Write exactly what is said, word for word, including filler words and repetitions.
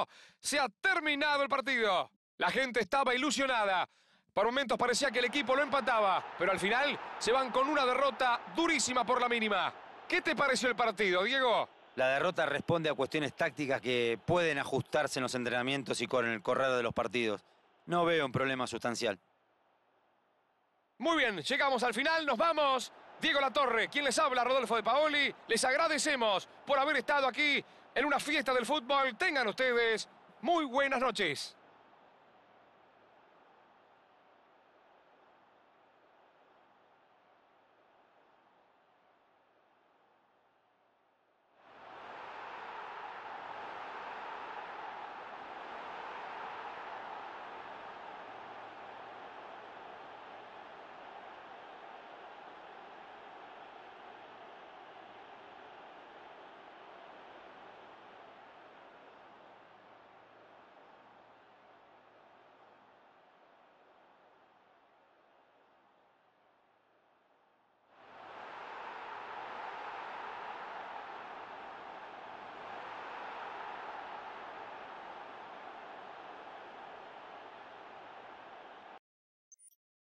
uno. Se ha terminado el partido. La gente estaba ilusionada. Por momentos parecía que el equipo lo empataba, pero al final se van con una derrota durísima por la mínima. ¿Qué te pareció el partido, Diego? La derrota responde a cuestiones tácticas que pueden ajustarse en los entrenamientos y con el correr de los partidos. No veo un problema sustancial. Muy bien, llegamos al final, nos vamos. Diego Latorre, quien les habla, Rodolfo de Paoli. Les agradecemos por haber estado aquí en una fiesta del fútbol. Tengan ustedes muy buenas noches.